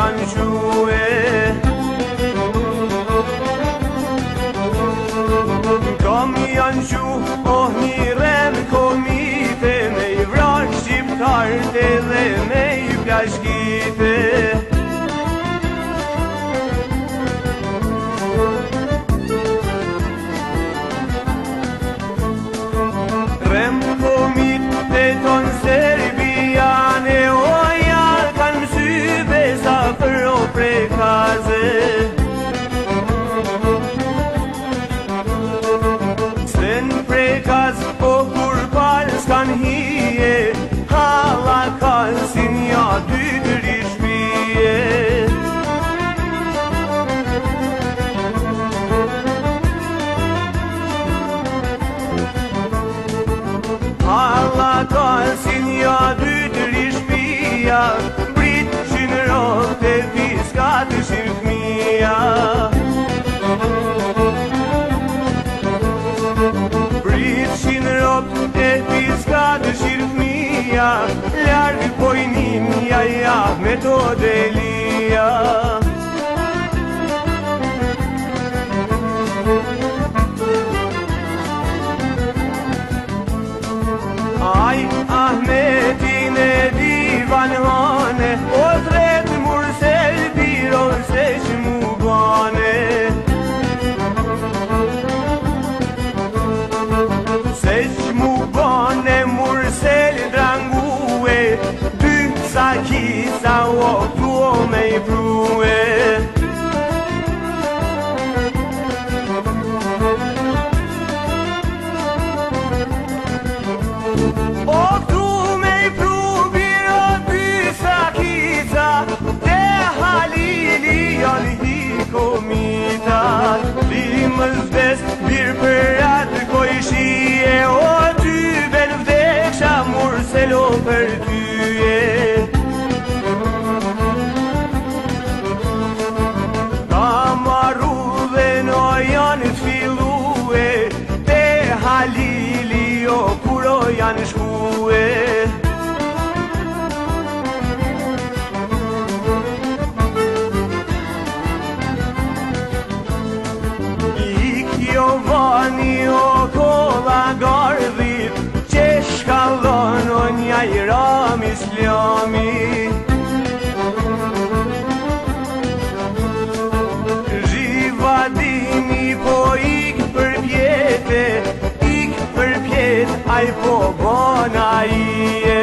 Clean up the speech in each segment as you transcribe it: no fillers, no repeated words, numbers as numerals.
janë quhe. Kam janë quhe, oh një rem komite, me i vrash shqiptarte dhe me i plashkite. Rem komite ton serbiane, o jarë kanë syve sa për o prekaze. Sen prekaz o kur palë s'kan hije, hala kanë si nja dy dëri shpije. Hala kanë si nja dy dëri shpija, brit që në rokë të fiska të shirkmija. Brit që në rokë të fiska të shirkmija, largë pojninja ja metode lija. Aj, Ahmetin e divan hane, o thret mursel biron se që mu bane. Se që mu bane mursel drangue, dy sakisa o tuo me i prue. O këtu me i pru biro dy sakica, te halili janë hi komita. Më zdes birë për atë kojshie, o ty ben vdeksha murselo për tyje. Ka marru dhe no janë t'filue, te halili o kuro janë shkue. Jovani o kolla gardhit, që shkallon o nja i ram islami. Zhivadimi po ik për pjet, aj po bona ije.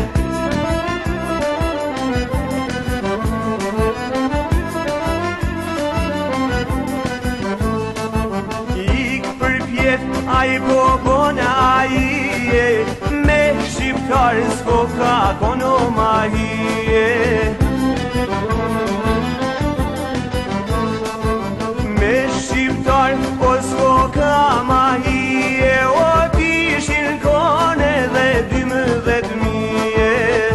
Aj po bona aje, me shqiptar s'ko ka kono mahije. Me shqiptar o s'ko ka mahije, o t'ishin kone dhe 12.000.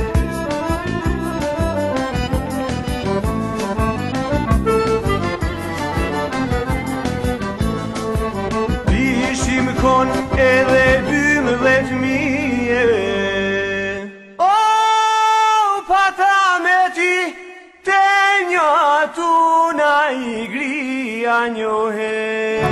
Kon edhe 12.000. O, pata me ti, te një tu na i gria njohe.